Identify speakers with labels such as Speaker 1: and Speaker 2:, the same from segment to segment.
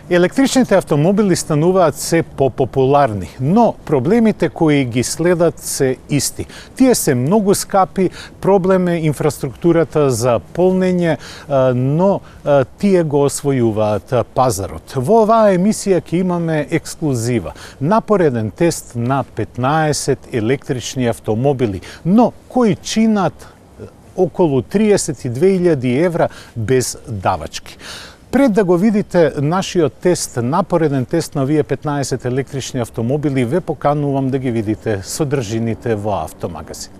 Speaker 1: Електричните автомобили стануваат се попопуларни, но проблемите кои ги следат се исти. Тие се многу скапи, проблем е инфраструктурата за полнење, но тие го освојуваат пазарот. Во оваа емисија ќе имаме ексклузива. Напореден тест на 15 електрични автомобили, но кои чинат околу 32.000 евра без давачки. Пред да го видите нашиот тест, напореден тест на овие 15 електрични автомобили, ве поканувам да ги видите содржините во Автомагазин.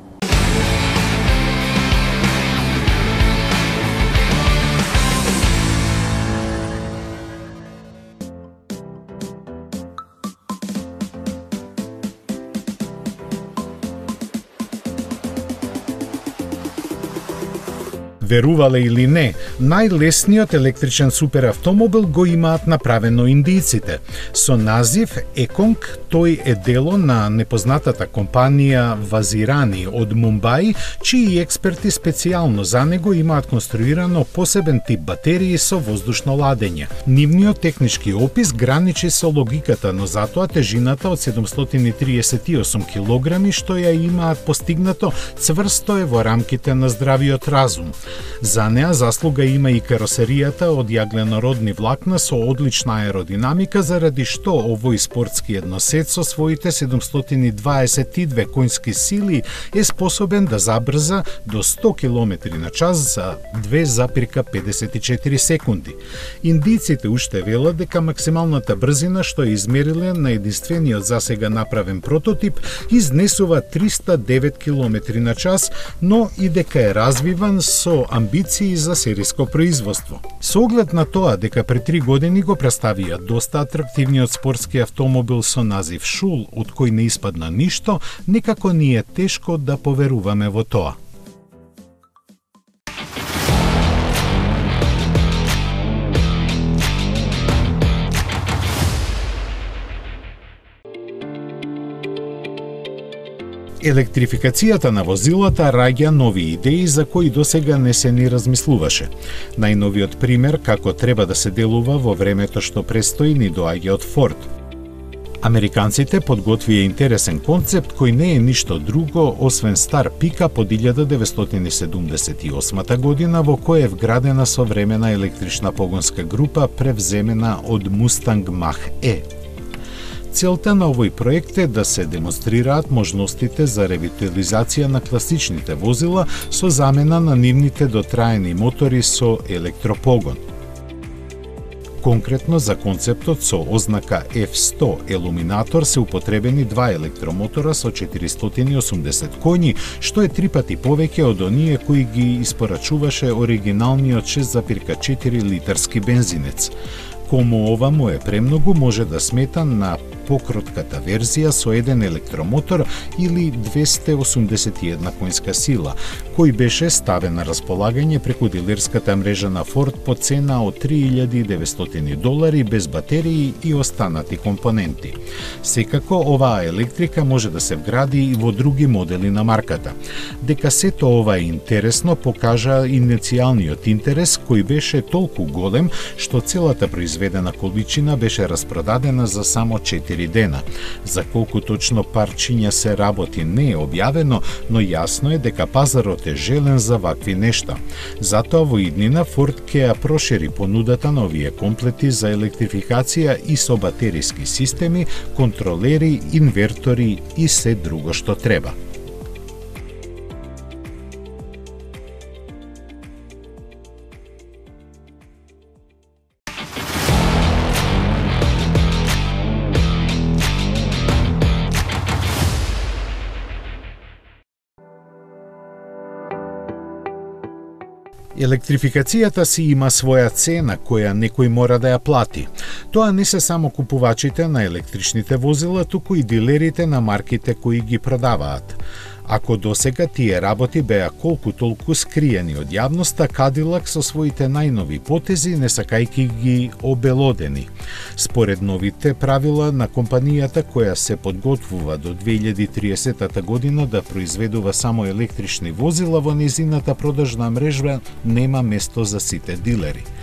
Speaker 1: Верувале или не, најлесниот електричен суперавтомобил го имаат направено индијците. Со назив Еконг, тој е дело на непознатата компанија Вазирани од Мумбаи, чии експерти специјално за него имаат конструирано посебен тип батерии со воздушно ладење. Нивниот технички опис граничи со логиката, но затоа тежината од 738 килограми што ја имаат постигнато цврсто е во рамките на здравиот разум. За неа заслуга има и каросеријата од јагленородни влакна со одлична аеродинамика, заради што овој спортски едносет со своите 722 коњски сили е способен да забрза до 100 км на час за 2,54 секунди. Индијците уште велат дека максималната брзина што е измериле на единствениот засега направен прототип изнесува 309 км на час, но и дека е развиван со амбиции за сериско производство. Со оглед на тоа дека пред 3 години го представија доста атрактивниот спортски автомобил со назив Шул, од кој не испадна ништо, некако ни е тешко да поверуваме во тоа. Електрификацијата на возилата раѓа нови идеи за кои досега не се ни размислуваше. Најновиот пример како треба да се делува во времето што престои ни доаѓа од Форд. Американците подготвија интересен концепт кој не е ништо друго освен стар пикап од 1978 година во кој е вградена современа електрична погонска група превземена од Мустанг Мах-Е. Целта на овој проект е да се демонстрираат можностите за ревитализација на класичните возила со замена на нивните дотраени мотори со електропогон. Конкретно за концептот со ознака F100 Illuminator се употребени два електромотора со 480 коњи, што е 3 пати повеќе од оние кои ги испорачуваше оригиналниот 6,4 литарски бензинец. Кому ова му е премногу, може да смета на покротката верзија со еден електромотор или 281 коњска сила, кој беше ставен на располагање преку дилерската мрежа на Форд по цена од $3.900 без батерии и останати компоненти. Секако, оваа електрика може да се вгради и во други модели на марката. Дека сето ова е интересно покажа иницијалниот интерес кој беше толку голем што целата произведена количина беше распродадена за само 4 дена. За колку точно парчиња се работи не е објавено, но јасно е дека пазарот е желен за вакви нешта. Затоа во иднина Форд ќе ја прошири понудата на овие комплети за електрификација и со батериски системи, контролери, инвертори и се друго што треба. Електрификацијата си има своја цена која некој мора да ја плати. Тоа не се само купувачите на електричните возила, туку и дилерите на марките кои ги продаваат. Ако досега тие работи беа колку толку скриени од јавноста, Cadillac со своите најнови потези не сакајки ги обелодени. Според новите правила на компанијата која се подготвува до 2030 година да произведува само електрични возила, во незината продажна мрежа нема место за сите дилери.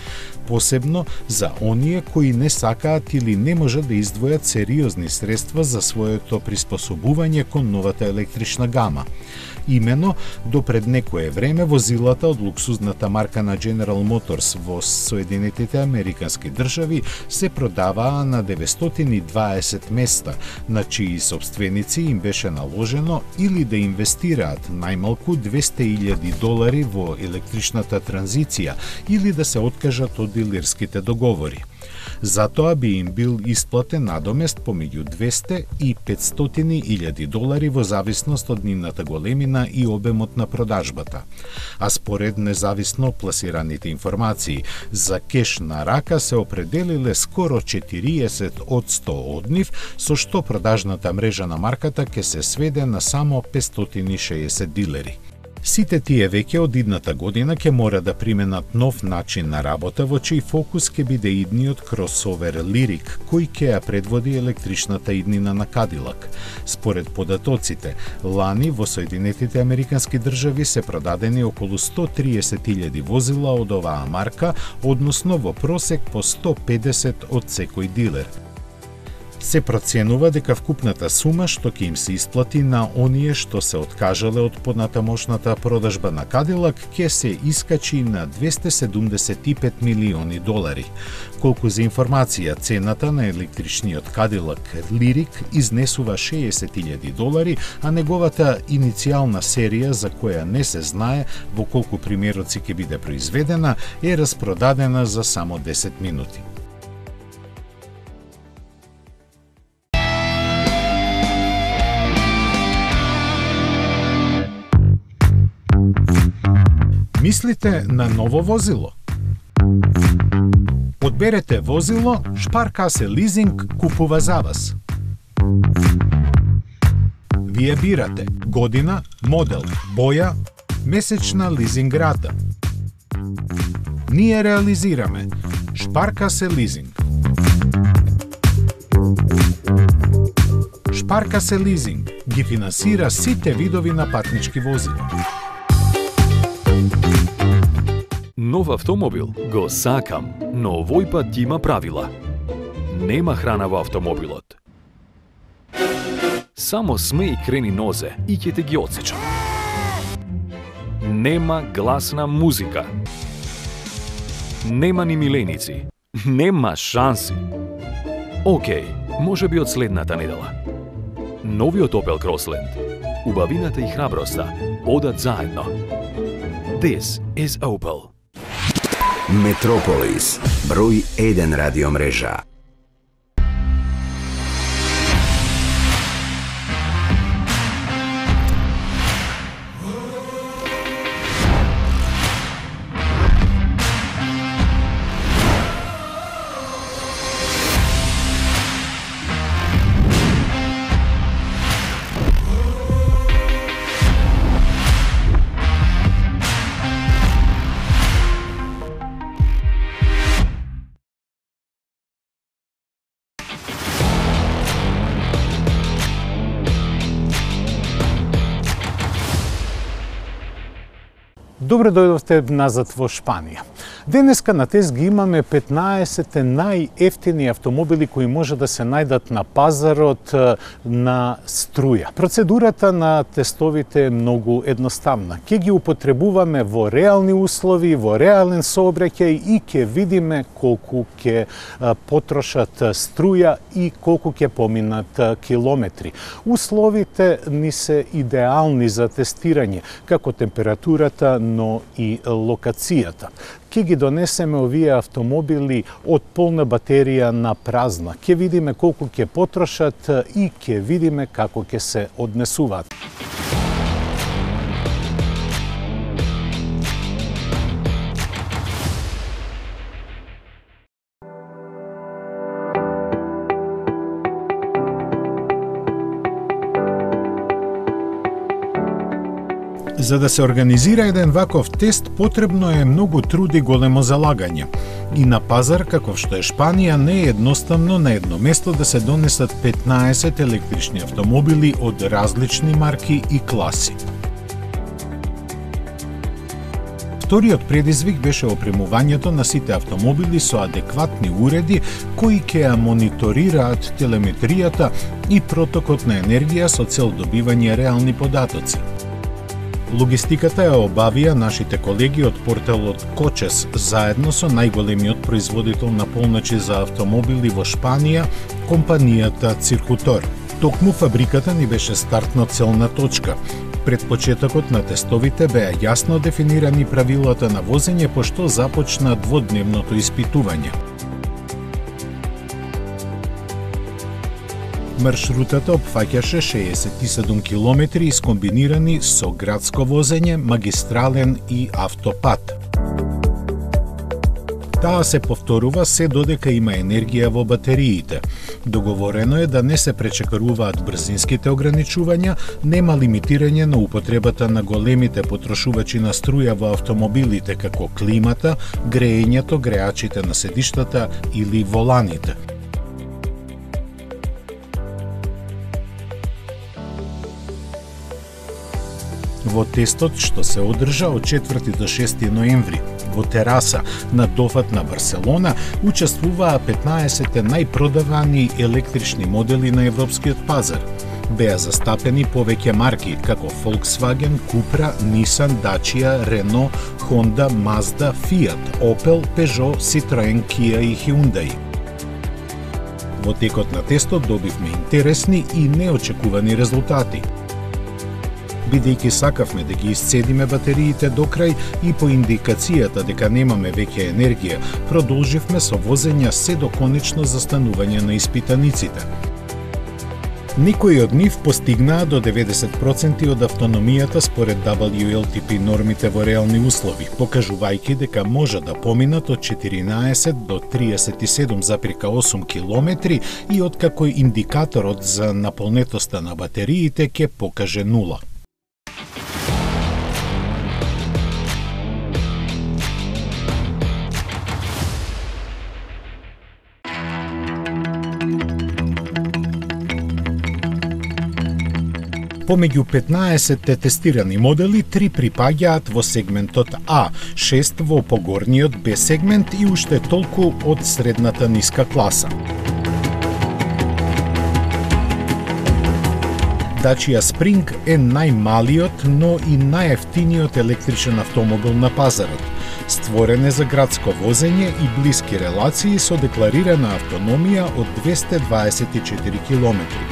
Speaker 1: посебно за оние кои не сакаат или не можат да издвојат сериозни средства за своето приспособување кон новата електрична гама. Имено, до пред некое време возилата од луксузната марка на General Motors во Соединетите Американски држави се продаваа на 920 места, на чии собственици им беше наложено или да инвестираат најмалку $200,000 во електричната транзиција или да се откажат од дилерските договори. Затоа би им бил исплатен надомест помеѓу $200 и $500,000 во зависност од нивната големина и обемот на продажбата. А според независно пласираните информации, за кеш на рака се определиле скоро 40% од нив, со што продажната мрежа на марката ќе се сведе на само 560 дилери. Сите тие веќе од идната година ќе мора да применат нов начин на работа во чиј фокус ќе биде идниот кросовер Lyriq, кој ќе ја предводи електричната иднина на Cadillac. Според податоците, лани во Соединетите Американски држави се продадени околу 130,000 возила од оваа марка, односно во просек по 150 од секој дилер. Се проценува дека вкупната сума што ќе им се исплати на оние што се откажале од понатамошната продажба на Cadillac ќе се искачи на $275 милиони. Колку за информација, цената на електричниот Cadillac Lyriq изнесува $60,000, а неговата иницијална серија, за која не се знае во колку примероци ќе биде произведена, е распродадена за само 10 минути. Мислите на ново возило? Одберете возило, Шпаркасе лизинг купува за вас. Вие бирате година, модел, боја, месечна лизинг рата. Ние реализираме Шпаркасе лизинг. Шпаркасе лизинг ги финансира сите видови на патнички возила.
Speaker 2: Нов автомобил го сакам, но овој пат има правила. Нема храна во автомобилот. Само смеј крени нозе и ќе те ги одсечам. Нема гласна музика. Нема ни миленици. Нема шанси. Океј, може би од следната недела. Новиот Opel Crossland. Убавината и храброста одат заедно. This is Opel.
Speaker 3: Метрополис, број 1 радиомрежа.
Speaker 1: Добре дојдовте назад во Шпанија. Денеска на тест ги имаме 15 најефтини автомобили кои може да се најдат на пазарот на струја. Процедурата на тестовите е многу едноставна. Ќе ги употребуваме во реални услови, во реален сообраќај и ќе видиме колку ќе потрошат струја и колку ќе поминат километри. Условите ни се идеални за тестирање, како температурата, но и локацијата. Ќе ги донесеме овие автомобили од полна батерија на празна. Ќе видиме колку ќе потрошат и ќе видиме како ќе се однесуваат. За да се организира еден ваков тест, потребно е многу труд и големо залагање. И на пазар, каков што е Шпанија, не е едноставно на едно место да се донесат 15 електрични автомобили од различни марки и класи. Вториот предизвик беше опремувањето на сите автомобили со адекватни уреди кои ќе ја мониторираат телеметријата и протокот на енергија со цел добивање реални податоци. Логистиката ја обавија нашите колеги од порталот Кочес заедно со најголемиот производител на полночи за автомобили во Шпанија, компанијата Циркутор. Токму фабриката ни беше стартна целна точка. Пред почетокот на тестовите беа јасно дефинирани правилата на возење, пошто започна дводневното испитување. Маршрутата опфаќаше 67 километри искомбинирани со градско возење, магистрален и автопат. Таа се повторува се додека има енергија во батериите. Договорено е да не се пречекаруваат брзинските ограничувања, нема лимитирање на употребата на големите потрошувачи на струја во автомобилите како климата, греењето, греачите на седиштата или воланите. Во тестот што се одржа од 4 до 6 ноември во тераса на Дофат на Барселона учествуваа 15 најпродавани електрични модели на европскиот пазар. Беа застапени повеќе марки како Volkswagen, Cupra, Nissan, Dacia, Renault, Honda, Mazda, Fiat, Opel, Peugeot, Citroen, Kia и Hyundai. Во текот на тестот добивме интересни и неочекувани резултати. Бидејќи сакавме да ги исцедиме батериите до крај и по индикацијата дека немаме веќе енергија, продолживме со возења се до конечно застанување на испитаниците. Некои од нив постигнаа до 90% од автономијата според WLTP нормите во реални услови, покажувајќи дека може да поминат од 14 до 37,8 километри и откако индикаторот за наполнетоста на батериите ќе покаже 0. Помеѓу 15 тестирани модели, 3 припаѓаат во сегментот А, 6 во погорниот Б сегмент и уште толку од средната ниска класа. Dacia Spring е најмалиот, но и најефтиниот електричен автомобил на пазарот. Створен е за градско возење и блиски релации со декларирана автономија од 224 километри.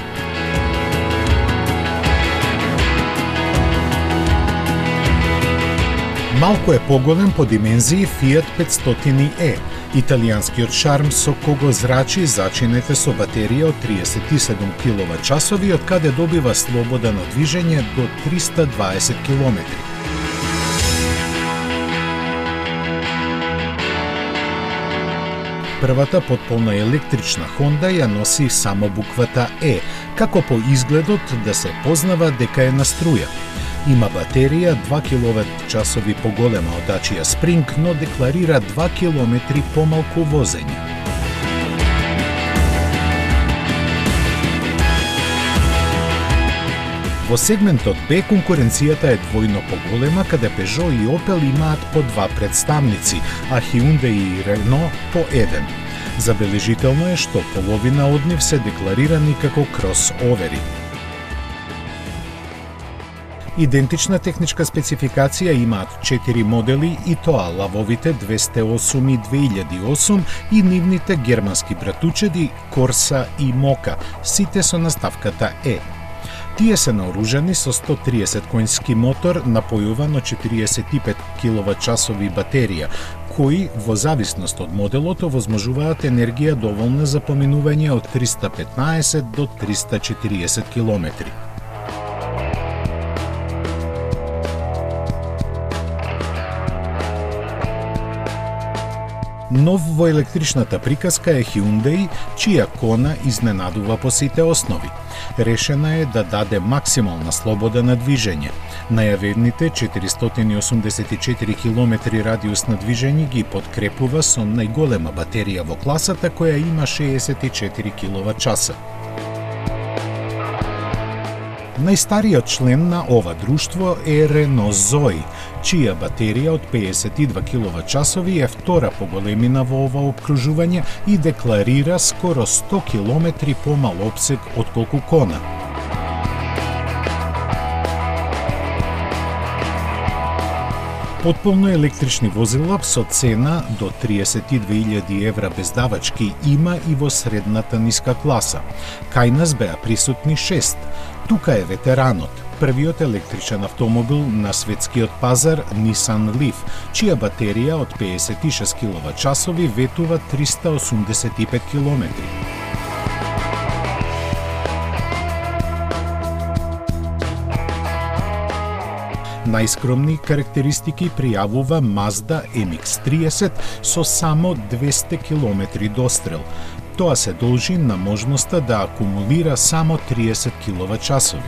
Speaker 1: Малку е поголем по димензии Fiat 500e, италијанскиот шарм со кого зрачи зачинете со батерија од 37 киловат-часови, од каде добива слобода на движење до 320 километри. Првата потполна електрична Honda ја носи само буквата Е, како по изгледот да се познава дека е на струја. Има батерија 2 киловат-часови поголема од Dacia Spring, но декларира 2 километри помалку возење. Во сегментот Б конкуренцијата е двојно поголема, каде Peugeot и Opel имаат по 2 представници, а Hyundai и Renault по 1. Забележително е што половина од нив се декларирани како кросовери. Идентична техничка спецификација имаат 4 модели и тоа лавовите 208 и 2008 и нивните германски братучеди Corsa и Moka, сите со наставката Е. Тие се наоружани со 130 конски мотор напојуван од 45 киловат-часови батерија, кои во зависност од моделот овозможуваат енергија доволна за поминување од 315 до 340 километри. Нов во електричната приказка е Hyundai, чија кона изненадува по сите основи. Решена е да даде максимална слобода на движење. Најавените 484 километри радиус на движење ги подкрепува со најголема батерија во класата која има 64 киловат-часа. Најстариот член на ова друштво е Renault Zoe, чија батерија од 52 киловат-часови е втора по големина во ова опкружување и декларира скоро 100 километри помал опсег отколку Кона. Потполно електрични возила со цена до 32.000 евра без давачки има и во средната ниска класа. Кај нас беа присутни 6. Тука е ветеранот, првиот електричен автомобил на светскиот пазар Nissan Leaf, чија батерија од 56 киловат-часови ветува 385 километри. Најскромни карактеристики пријавува Mazda MX-30 со само 200 километри дострел. Тоа се должи на можноста да акумулира само 30 киловат-часови.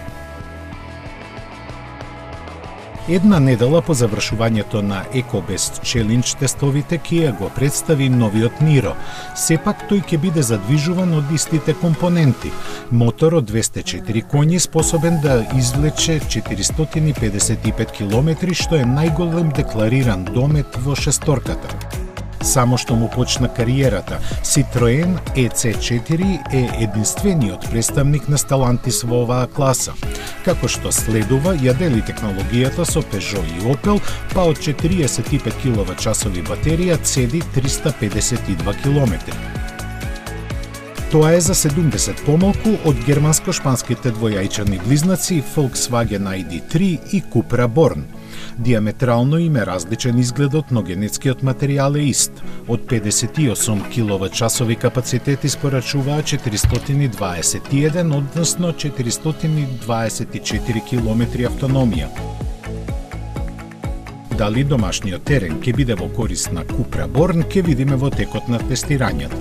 Speaker 1: Една недела по завршувањето на EcoBest Challenge тестовите ќе го представи новиот Niro. Сепак тој ќе биде задвижуван од истите компоненти. Мотор од 204 коњи способен да извлече 455 километри, што е најголем деклариран домет во шесторката. Само што му почна кариерата, Citroen EC4 е единствениот представник на Stellantis во оваа класа. Како што следува, ја дели технологијата со Peugeot и Opel, па од 45 киловат-часови батерија цеди 352 километри. Тоа е за 70 помалку од германско-шпанските двојајчани близнаци Volkswagen ID3 и Cupra Born. Диаметрално им е различен изгледот, но генетскиот материјал е ист. Од 58 киловат-часови капацитет испорачуваа 421, односно 424 километри автономија. Дали домашниот терен ќе биде во корист на Cupra Born, ќе видиме во текот на тестирањето.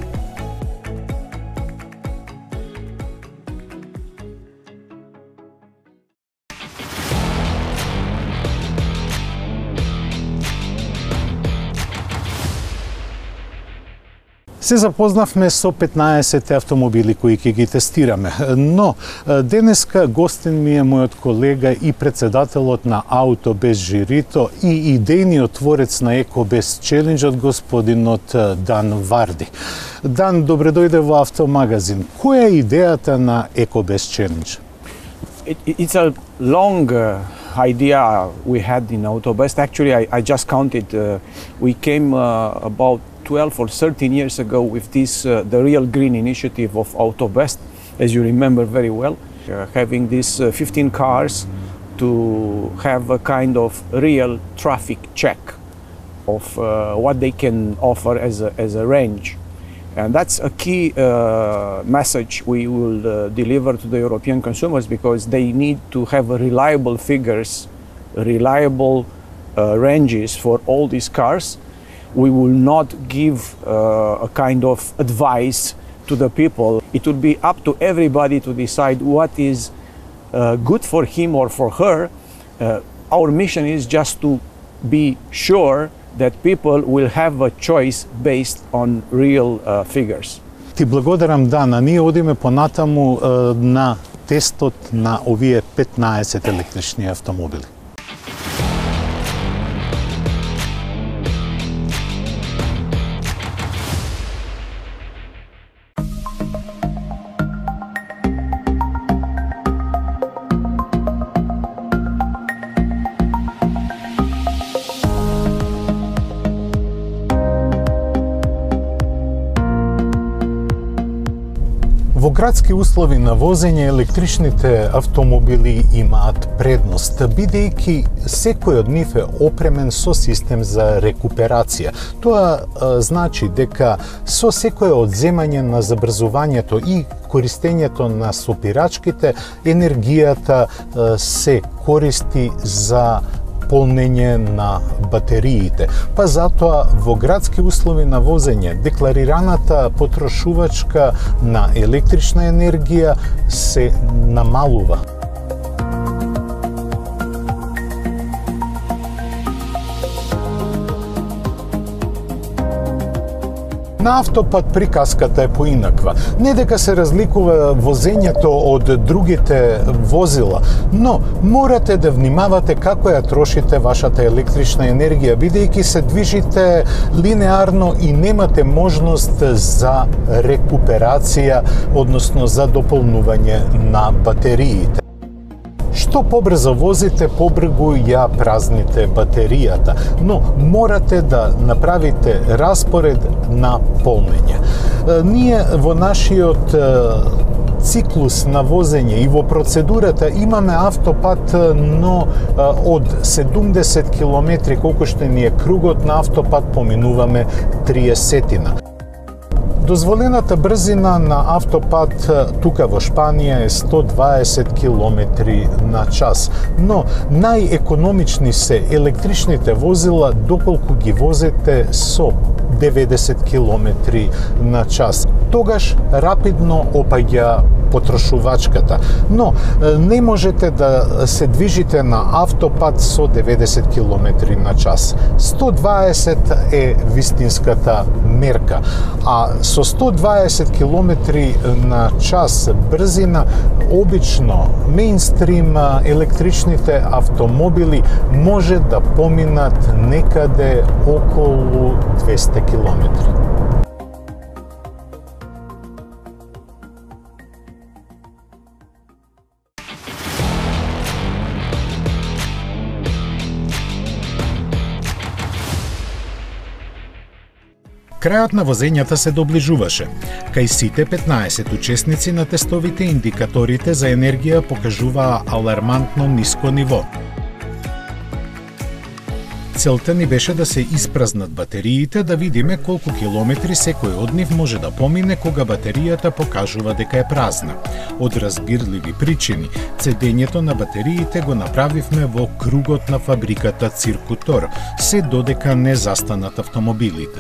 Speaker 1: Се запознавме со 15 автомобили кои ќе ги тестираме, но денеска гостин ми е мојот колега и председателот на Auto без жирито и идејниот творец на EcoBest Challenge, господинот Дан Варди. Дан, добре дојде во Автомагазин. Која е идејата на EcoBest Challenge?
Speaker 4: It's a long idea we had in AutoBest. Actually, I just counted. We came about 12 or 13 years ago with this, the Real Green initiative of AutoBest, as you remember very well, having these 15 cars to have a kind of real traffic check of what they can offer as a range. And that's a key message we will deliver to the European consumers, because they need to have reliable figures, reliable ranges for all these cars. We will not give a kind of advice to the people. It would be up to everybody to decide what is good for him or for her. Our mission is just to be sure that people will have a choice based on real figures.
Speaker 1: Ти благодарам, Дана. Ние одиме понатаму на тестот на овие 15 електрични автомобили. Во градски услови на возење електричните автомобили имаат предност, бидејќи секој од нив е опремен со систем за рекуперација. Тоа значи дека со секое одземање на забрзувањето и користењето на сопирачките, енергијата се користи за полнење на батериите. Па затоа во градски услови на возење декларираната потрошувачка на електрична енергија се намалува. На автопат приказката е поинаква. Не дека се разликува возењето од другите возила, но морате да внимавате како ја трошите вашата електрична енергија, бидејќи се движите линеарно и немате можност за рекуперација, односно за дополнување на батериите. Што побрзо возите, побрзо ја празните батеријата, но морате да направите распоред на полнење. Ние во нашиот циклус на возење и во процедурата имаме автопат, но од 70 км колку што ни е кругот на автопат поминуваме 30-тина. Дозволената брзина на автопат тука во Шпанија е 120 км на час, но најекономични се електричните возила доколку ги возите со 90 км на час. Тогаш рапидно опаѓа потрошувачката, но не можете да се движите на автопат со 90 км на час. 120 е вистинската мерка, а со 120 км на час брзина обично мејнстрим електричните автомобили може да поминат некаде околу 200 км. Крајот на возењата се доближуваше. Кај сите 15 учесници на тестовите индикаторите за енергија покажуваа алармантно ниско ниво. Целта ни беше да се испразнат батериите, да видиме колку километри секој од нив може да помине кога батеријата покажува дека е празна. Од разбирливи причини, цедењето на батериите го направивме во кругот на фабриката Циркутор, се додека не застанат автомобилите.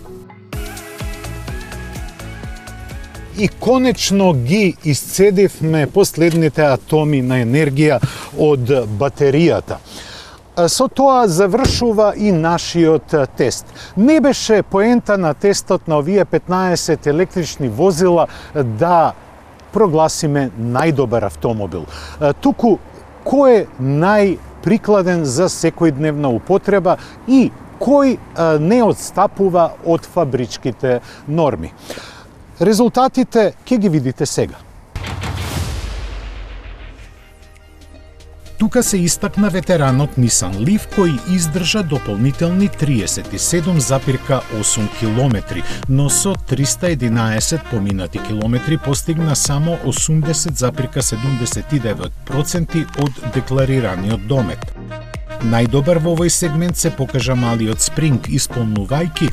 Speaker 1: И конечно ги исцедивме последните атоми на енергија од батеријата. Со тоа завршува и нашиот тест. Не беше поента на тестот на овие 15 електрични возила да прогласиме најдобар автомобил. Туку кој е најприкладен за секојдневна употреба и кој не отстапува од фабричките норми. Резултатите ќе ги видите сега. Тука се истакна ветеранот Nissan Leaf кој издржа дополнителни 37,8 км, но со 311 поминати километри постигна само 80,79% од декларираниот домет. Најдобар во овој сегмент се покажа малиот Спринг, исполнувајќи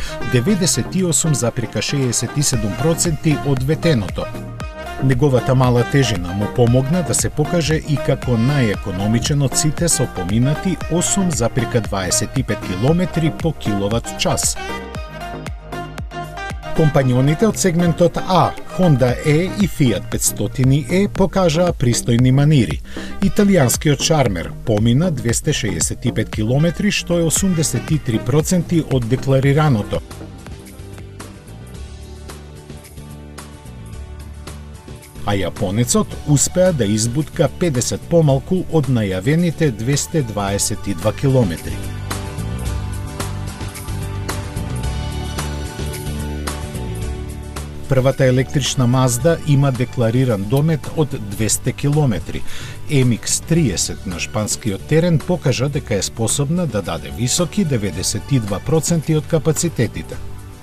Speaker 1: 98,67% од ветеното. Неговата мала тежина му помогна да се покаже и како најекономичен од сите со поминати 8,25 км по киловат час. Компањоните од сегментот А, Honda E и Fiat 500e покажаа пристојни манири. Италијанскиот Charmer помина 265 км, што е 83% од декларираното. А јапонецот успеа да избутка 50 помалку од најавените 222 км. Првата електрична Mazda има деклариран домет од 200 км. MX-30 на шпанскиот терен покажа дека е способна да даде високи 92% од капацитетите.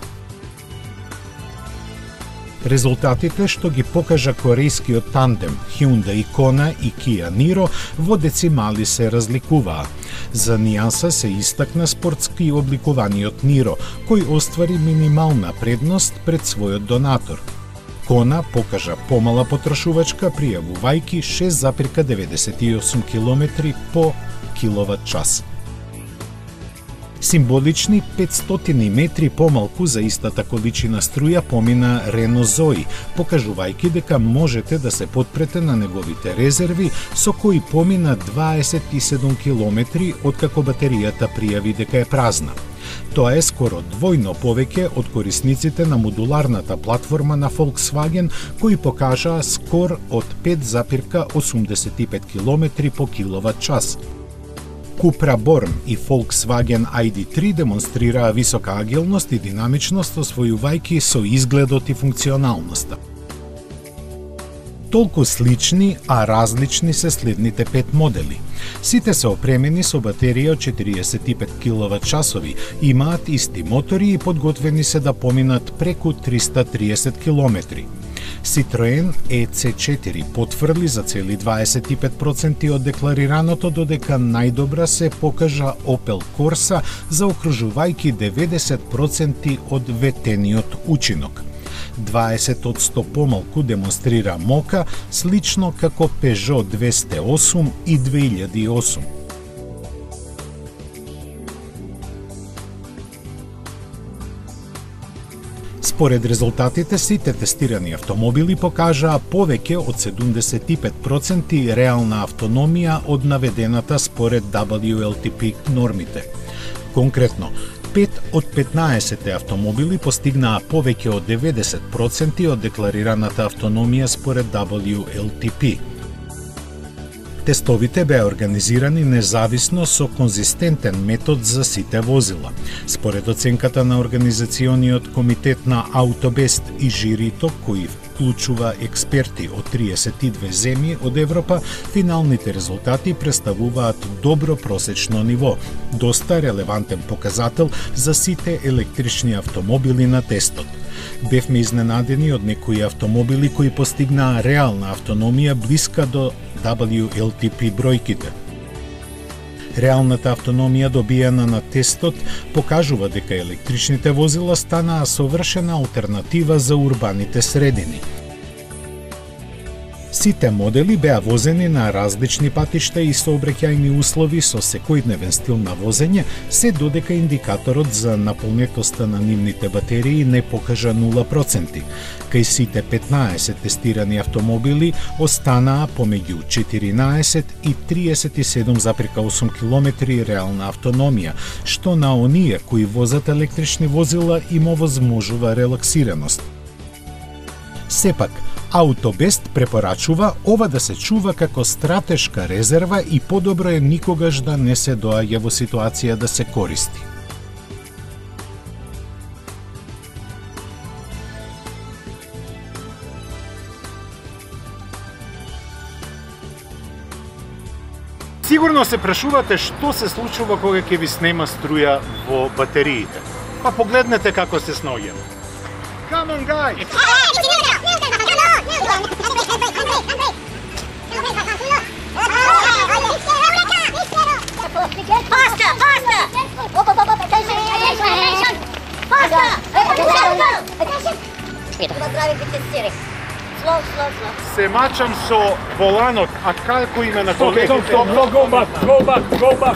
Speaker 1: Резултатите што ги покажа корејскиот тандем Hyundai Kona и Kia Niro во децимали се разликуваа. За нијанса се истакна спортски обликуваниот Niro, кој оствари минимална предност пред својот донатор. Kona покажа помала потрошувачка, пријавувајќи 6,98 км по киловат час. Символични 500 метри помалку за истата количина струја помина Рено Зои, покажувајќи дека можете да се потпрете на неговите резерви, со кои помина 27 километри откако батеријата пријави дека е празна. Тоа е скоро двојно повеќе од корисниците на модуларната платформа на Volkswagen, кои покажаа скор од 5,85 км по киловат час. Cupra Born и Volkswagen ID3 демонстрираа висока агилност и динамичност, освојувајќи со изгледот и функционалноста. Толку слични, а различни се следните 5 модели. Сите се опремени со батерија од 45 киловат-часови, имаат исти мотори и подготвени се да поминат преку 330 километри. Citroen EC4 потврди за цели 25% од декларираното, додека најдобра се покажа Opel Corsa, заокружувајќи 90% од ветениот учинок. 20% помалку демонстрира Moka, слично како Peugeot 208 и 2008. Според резултатите, сите тестирани автомобили покажаа повеќе од 75% реална автономија од наведената според WLTP нормите. Конкретно, 5 од 15 автомобили постигнаа повеќе од 90% од декларираната автономија според WLTP. Тестовите беа организирани независно со конзистентен метод за сите возила. Според оценката на Организациониот комитет на Автобест и жирито, кои вклучува експерти од 32 земји од Европа, финалните резултати представуваат добро просечно ниво, доста релевантен показател за сите електрични автомобили на тестот. Бевме изненадени од некои автомобили кои постигнаа реална автономија блиска до WLTP бројките. Реалната автономија добиена на тестот покажува дека електричните возила станаа совршена алтернатива за урбаните средини. Сите модели беа возени на различни патишта и сообраќајни услови со секојдневен стил на возење, се додека индикаторот за наполнетоста на нивните батерии не покажа 0%. Кај сите 15 тестирани автомобили останаа помеѓу 14 и 37,8 км реална автономија, што на оние кои возат електрични возила им овозможува релаксираност. Сепак, Автобест препорачува ова да се чува како стратешка резерва и подобро е никогаш да не се доаѓа во ситуација да се користи.
Speaker 5: Сигурно се прашувате што се случува кога ќе ви снема струја во батериите. Па погледнете како се сноѓаме. Come on, guys!
Speaker 6: Faster! Faster!
Speaker 5: Се мачам со воланот, а како име на колегите?
Speaker 2: Go back.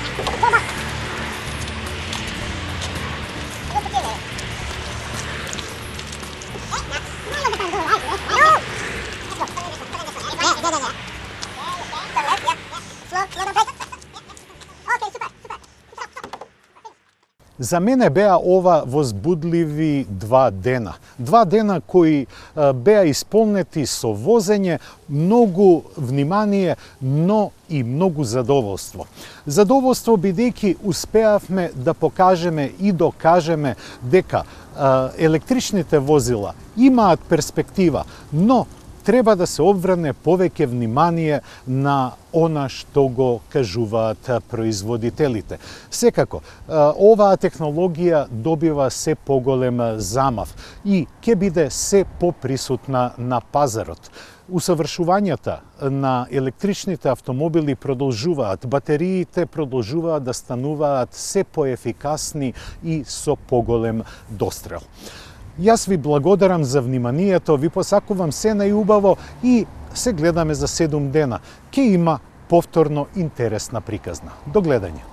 Speaker 1: За мене беа ова возбудливи 2 дена. 2 дена кои беа исполнети со возење, многу внимание, но и многу задоволство. Задоволство бидејќи успеавме да покажеме и докажеме дека електричните возила имаат перспектива, но треба да се обврне повеќе внимание на она што го кажуваат производителите. Секако, оваа технологија добива се поголем замав и ќе биде се поприсутна на пазарот. Усавршувањата на електричните автомобили продолжуваат, батериите продолжуваат да стануваат се поефикасни и со поголем дострел. Јас ви благодарам за вниманието, ви посакувам се најубаво и се гледаме за 7 дена. Ке има повторно интересна приказна. До гледање.